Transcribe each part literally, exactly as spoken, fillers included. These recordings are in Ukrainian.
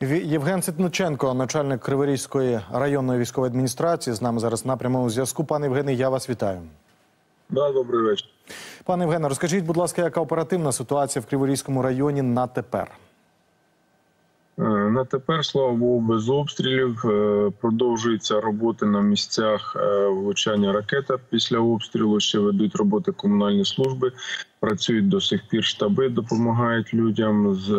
Ві- Євген Ситниченко, начальник Криворізької районної військової адміністрації, з нами зараз на прямому зв'язку. Пане Євгене, я вас вітаю. Да, добрий вечір. Пане Євгене, розкажіть, будь ласка, яка оперативна ситуація в Криворізькому районі на тепер? На тепер, слава Богу, без обстрілів. Продовжуються роботи на місцях влучання ракета після обстрілу. Ще ведуть роботи комунальні служби. Працюють до сих пір штаби, допомагають людям з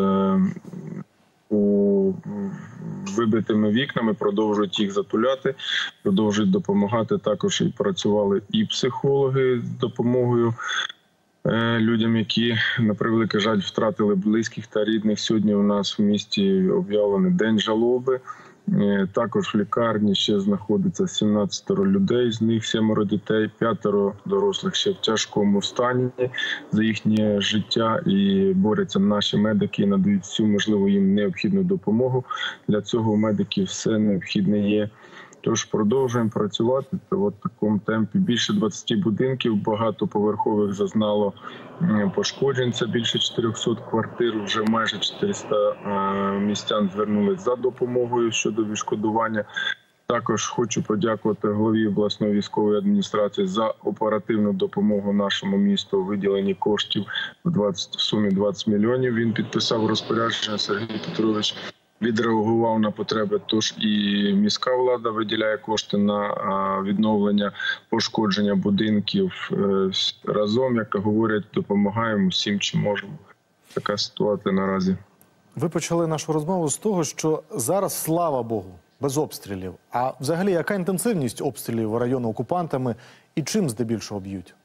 у вибитими вікнами, продовжують їх затуляти, продовжують допомагати. Також і працювали і психологи з допомогою людям, які, на превеликий жаль, втратили близьких та рідних. Сьогодні у нас в місті об'явлений День жалоби. Також в лікарні ще знаходиться сімнадцять людей, з них сімеро дітей, п'ятеро дорослих ще в тяжкому стані за їхнє життя. І борються наші медики, надають всю можливу їм необхідну допомогу. Для цього у медиків все необхідне є. Тож продовжуємо працювати в такому темпі. Більше двадцяти будинків багатоповерхових зазнало пошкоджень. Це більше чотирьохсот квартир. Вже майже чотириста містян звернулись за допомогою щодо відшкодування. Також хочу подякувати голові обласної військової адміністрації за оперативну допомогу нашому місту у виділенні коштів в, двадцять, в сумі двадцять мільйонів. Він підписав розпорядження, Сергій Петрович відреагував на потреби, тож і міська влада виділяє кошти на відновлення пошкодження будинків. Разом, як говорять, допомагаємо всім, чим можемо. Така ситуація наразі. Ви почали нашу розмову з того, що зараз, слава Богу, без обстрілів. А взагалі, яка інтенсивність обстрілів району окупантами і чим здебільшого б'ють?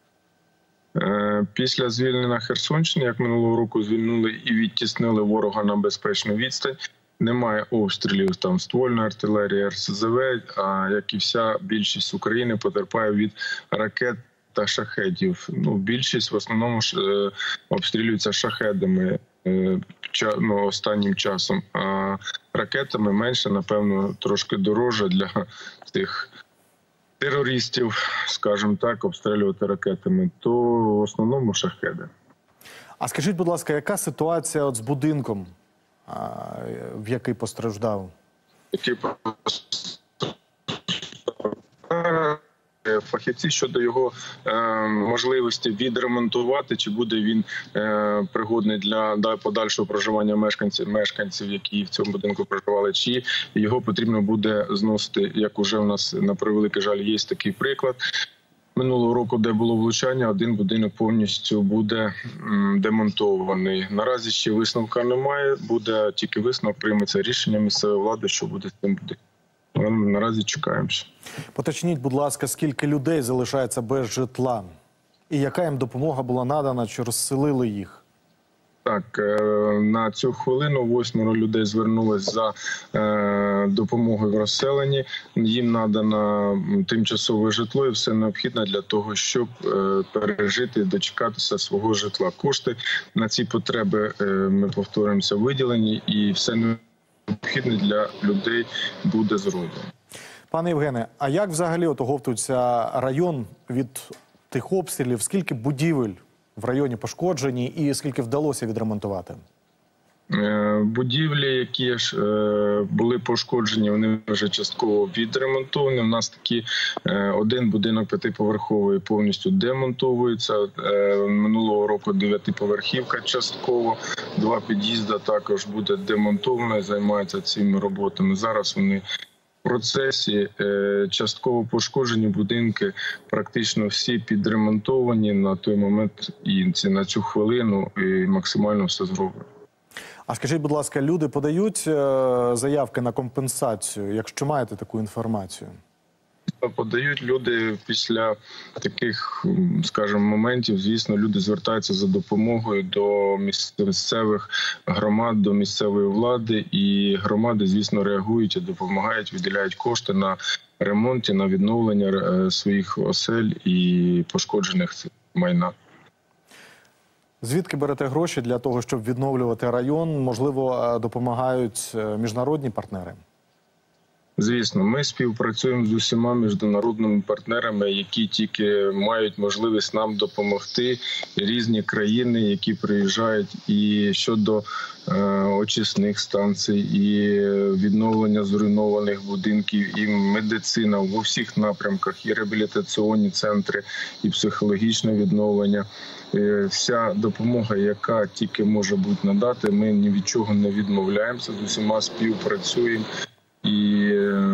Після звільнення Херсонщини, як минулого року звільнили і відтіснили ворога на безпечну відстань, немає обстрілів там ствольної артилерії, ер ес зе ве, а як і вся більшість України потерпає від ракет та шахедів. Ну, більшість в основному ж, е, обстрілюються шахедами е, ча, ну, останнім часом, а ракетами менше, напевно, трошки дороже для тих терористів, скажімо так, обстрілювати ракетами, то в основному шахеди. А скажіть, будь ласка, яка ситуація от з будинком, в який постраждав? Фахівці щодо його е, можливості відремонтувати, чи буде він е, пригодний для, для подальшого проживання мешканців, мешканців, які в цьому будинку проживали, чи його потрібно буде зносити, як уже в нас, на превеликий жаль, є такий приклад. Минулого року, де було влучання, один будинок повністю буде м, демонтований. Наразі ще висновка немає, буде тільки висновок, прийметься рішення місцевої влади, що буде з цим будинком. Ми наразі чекаємося. Поточніть, будь ласка, скільки людей залишається без житла? І яка їм допомога була надана, чи розселили їх? Так, на цю хвилину восьмеро людей звернулись за допомогою в розселенні. Їм надано тимчасове житло і все необхідне для того, щоб пережити, дочекатися свого житла. Кошти на ці потреби, ми повторюємося, виділені, і все необхідне для людей буде зроблено. Пане Євгене, а як взагалі от оговтується район від тих обстрілів? Скільки будівель в районі пошкоджені і скільки вдалося відремонтувати? Будівлі, які ж були пошкоджені, вони вже частково відремонтовані. У нас такі один будинок п'ятиповерховий повністю демонтовується. Минулого року дев'ятиповерхівка частково, два під'їзди також буде демонтовано і займаються цими роботами. Зараз вони в процесі, частково пошкоджені будинки, практично всі підремонтовані на той момент і на цю хвилину, і максимально все зроблено. А скажіть, будь ласка, люди подають заявки на компенсацію, якщо маєте таку інформацію? Подають люди після таких, скажімо, моментів, звісно, люди звертаються за допомогою до місцевих громад, до місцевої влади, і громади, звісно, реагують і допомагають, виділяють кошти на ремонт, на відновлення своїх осель і пошкоджених майна. Звідки берете гроші для того, щоб відновлювати район? Можливо, допомагають міжнародні партнери? Звісно, ми співпрацюємо з усіма міжнародними партнерами, які тільки мають можливість нам допомогти. Різні країни, які приїжджають і щодо е, очисних станцій, і відновлення зруйнованих будинків, і медицина в усіх напрямках, і реабілітаційні центри, і психологічне відновлення. Е, вся допомога, яка тільки може бути надати, ми ні від чого не відмовляємося, з усіма співпрацюємо. І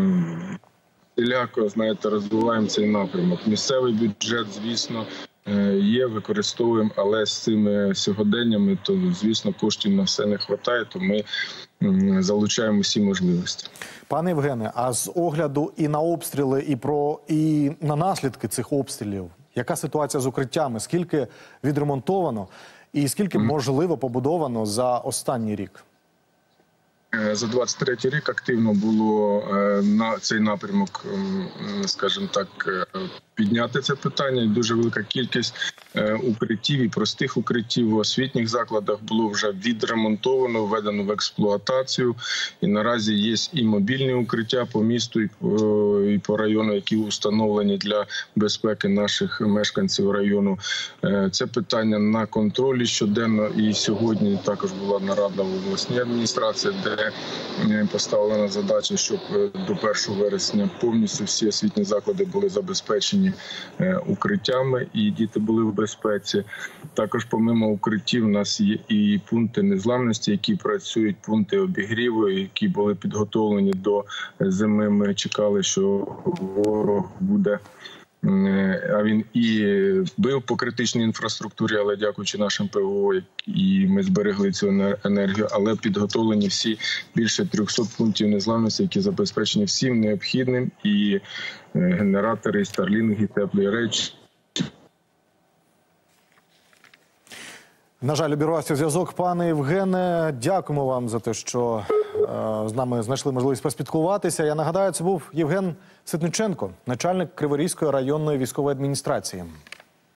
всіляко, знаєте, розвиваємо цей напрямок. Місцевий бюджет, звісно, є, використовуємо, але з цими сьогоденнями, то, звісно, коштів на все не вистачає, то ми залучаємо всі можливості. Пане Євгене, а з огляду і на обстріли, і, про, і на наслідки цих обстрілів, яка ситуація з укриттями? Скільки відремонтовано і скільки, можливо, побудовано за останній рік? За двадцять третій рік активно було на цей напрямок, скажімо так, підняти це питання. І дуже велика кількість укриттів і простих укриттів в освітніх закладах було вже відремонтовано, введено в експлуатацію. І наразі є і мобільні укриття по місту, і по, і по району, які установлені для безпеки наших мешканців району. Це питання на контролі щоденно. І сьогодні також була нарада в обласній адміністрації, де поставлена задача, щоб до першого вересня повністю всі освітні заклади були забезпечені укриттями і діти були в безпеці. Також помимо укриттів у нас є і пункти незламності, які працюють, пункти обігріву, які були підготовлені до зими. Ми чекали, що ворог буде, а він і бив по критичній інфраструктурі, але дякуючи нашим ПВО, і ми зберегли цю енергію, але підготовлені всі більше трьохсот пунктів незламності, які забезпечені всім необхідним, і генератори, і старлінги, і теплі речі. На жаль, обірвався зв'язок. Пане Євгене, дякуємо вам за те, що е, з нами знайшли можливість поспілкуватися. Я нагадаю, це був Євген Ситниченко, начальник Криворізької районної військової адміністрації.